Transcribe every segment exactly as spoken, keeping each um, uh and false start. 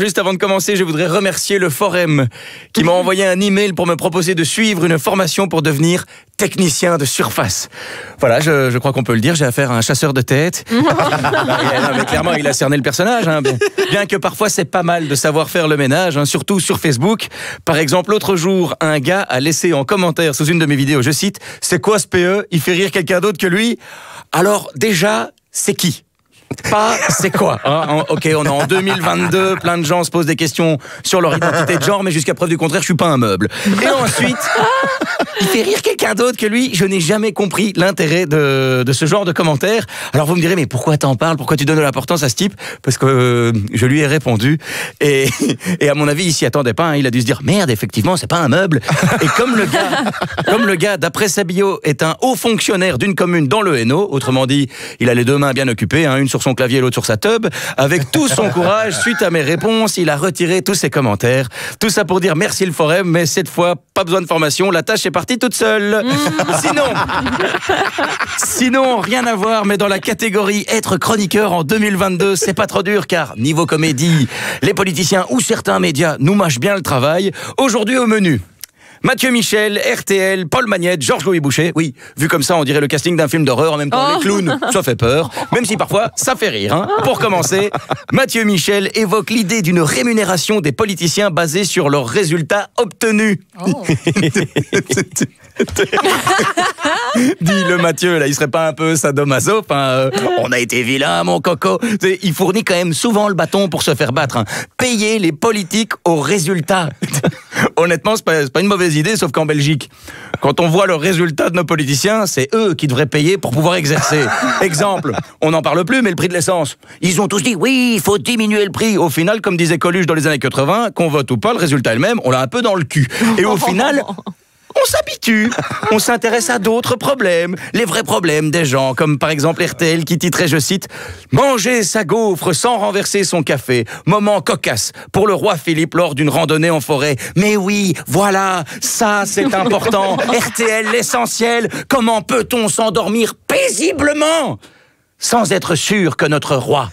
juste avant de commencer, je voudrais remercier le Forum qui m'a envoyé un email pour me proposer de suivre une formation pour devenir technicien de surface. Voilà, je, je crois qu'on peut le dire, j'ai affaire à un chasseur de tête. Non, mais clairement, il a cerné le personnage. Hein. Bon, bien que parfois, c'est pas mal de savoir faire le ménage, hein, surtout sur Facebook. Par exemple, l'autre jour, un gars a laissé en commentaire sous une de mes vidéos, je cite, « C'est quoi ce P E? Il fait rire quelqu'un d'autre que lui ?» Alors, déjà, c'est qui? Pas c'est quoi hein. Ok, on est en deux mille vingt-deux, plein de gens se posent des questions sur leur identité de genre, mais jusqu'à preuve du contraire, je suis pas un meuble. Et ensuite, il fait rire quelqu'un d'autre que lui. Je n'ai jamais compris l'intérêt de, de ce genre de commentaires. Alors vous me direz, mais pourquoi t'en parles? Pourquoi tu donnes de l'importance à ce type? Parce que euh, je lui ai répondu. Et, et à mon avis, il s'y attendait pas. Hein. Il a dû se dire, merde, effectivement, c'est pas un meuble. Et comme le gars, comme le gars, d'après sa bio, est un haut fonctionnaire d'une commune dans le Hainaut, autrement dit, il a les deux mains bien occupées, hein, une sur son clavier et l'autre sur sa tub. Avec tout son courage, suite à mes réponses, il a retiré tous ses commentaires. Tout ça pour dire merci le Forum, mais cette fois, pas besoin de formation, la tâche est partie toute seule. Sinon, sinon, rien à voir, mais dans la catégorie être chroniqueur en deux mille vingt-deux, c'est pas trop dur, car niveau comédie, les politiciens ou certains médias nous mâchent bien le travail. Aujourd'hui au menu, Mathieu Michel, R T L, Paul Magnette, Georges-Louis Boucher. Oui, vu comme ça, on dirait le casting d'un film d'horreur. En même temps, oh. Les clowns, ça fait peur. Même si parfois, ça fait rire. Hein. Pour commencer, Mathieu Michel évoque l'idée d'une rémunération des politiciens basée sur leurs résultats obtenus. Oh. Dis le Mathieu, là, il serait pas un peu sadomaso? Enfin, on a été vilain, mon coco. Il fournit quand même souvent le bâton pour se faire battre. Hein. Payer les politiques aux résultats. Honnêtement, c'est pas, c'est pas une mauvaise idée, sauf qu'en Belgique, quand on voit le résultat de nos politiciens, c'est eux qui devraient payer pour pouvoir exercer. Exemple, on n'en parle plus, mais le prix de l'essence. Ils ont tous dit, oui, il faut diminuer le prix. Au final, comme disait Coluche dans les années quatre-vingts, qu'on vote ou pas, le résultat est le même, on l'a un peu dans le cul. Et au final... on s'habitue, on s'intéresse à d'autres problèmes, les vrais problèmes des gens, comme par exemple R T L qui titrait, je cite, « Manger sa gaufre sans renverser son café, moment cocasse pour le roi Philippe lors d'une randonnée en forêt. » Mais oui, voilà, ça c'est important. R T L, l'essentiel, comment peut-on s'endormir paisiblement sans être sûr que notre roi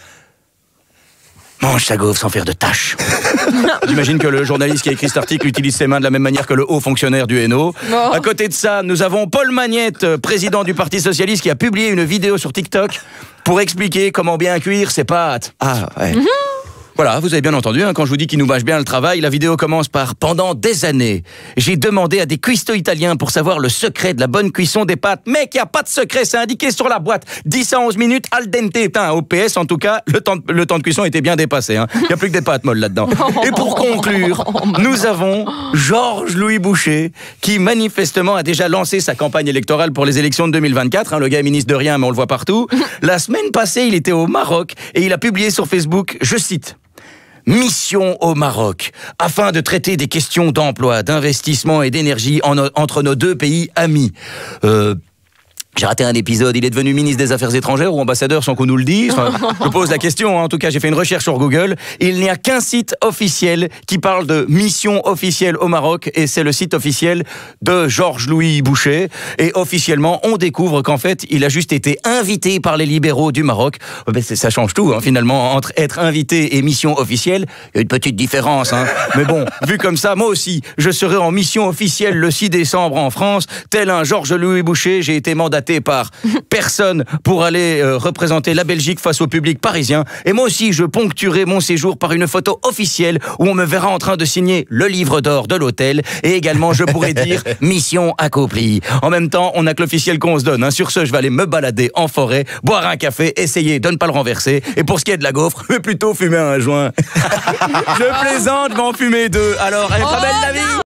mange sa gaufre sans faire de tâches. J'imagine que le journaliste qui a écrit cet article utilise ses mains de la même manière que le haut fonctionnaire du Hainaut. Oh. À côté de ça, nous avons Paul Magnette, président du Parti Socialiste, qui a publié une vidéo sur TikTok pour expliquer comment bien cuire ses pâtes. Ah, ouais. Mm-hmm. Voilà, vous avez bien entendu, hein, quand je vous dis qu'il nous mâche bien le travail, la vidéo commence par « Pendant des années, j'ai demandé à des cuistots italiens pour savoir le secret de la bonne cuisson des pâtes. Mec, il n'y a pas de secret, c'est indiqué sur la boîte. dix à onze minutes al dente. Putain, au P S, en tout cas, le temps de, le temps de cuisson était bien dépassé. Hein. Il n'y a plus que des pâtes molles là-dedans. Et pour conclure, nous avons Georges-Louis Boucher, qui manifestement a déjà lancé sa campagne électorale pour les élections de deux mille vingt-quatre. Hein, le gars est ministre de rien, mais on le voit partout. La semaine passée, il était au Maroc et il a publié sur Facebook, je cite, Mission au Maroc, afin de traiter des questions d'emploi, d'investissement et d'énergie en no- entre nos deux pays amis. Euh, J'ai raté un épisode, il est devenu ministre des Affaires étrangères ou ambassadeur sans qu'on nous le dise. Enfin, je pose la question, hein. En tout cas j'ai fait une recherche sur Google. Il n'y a qu'un site officiel qui parle de mission officielle au Maroc et c'est le site officiel de Georges-Louis Boucher. Et officiellement, on découvre qu'en fait, il a juste été invité par les libéraux du Maroc. Ben, ça change tout, hein, finalement, entre être invité et mission officielle. Il y a une petite différence, hein. Mais bon, vu comme ça, moi aussi, je serai en mission officielle le six décembre en France. Tel un Georges-Louis Boucher, j'ai été mandaté par personne pour aller euh, représenter la Belgique face au public parisien. Et moi aussi, je ponctuerai mon séjour par une photo officielle où on me verra en train de signer le livre d'or de l'hôtel. Et également, je pourrais dire mission accomplie. En même temps, on n'a que l'officiel qu'on se donne. Hein. Sur ce, je vais aller me balader en forêt, boire un café, essayer de ne pas le renverser. Et pour ce qui est de la gaufre, je vais plutôt fumer un joint. Je plaisante, je vais en fumer deux. Alors, elle est pas belle la vie?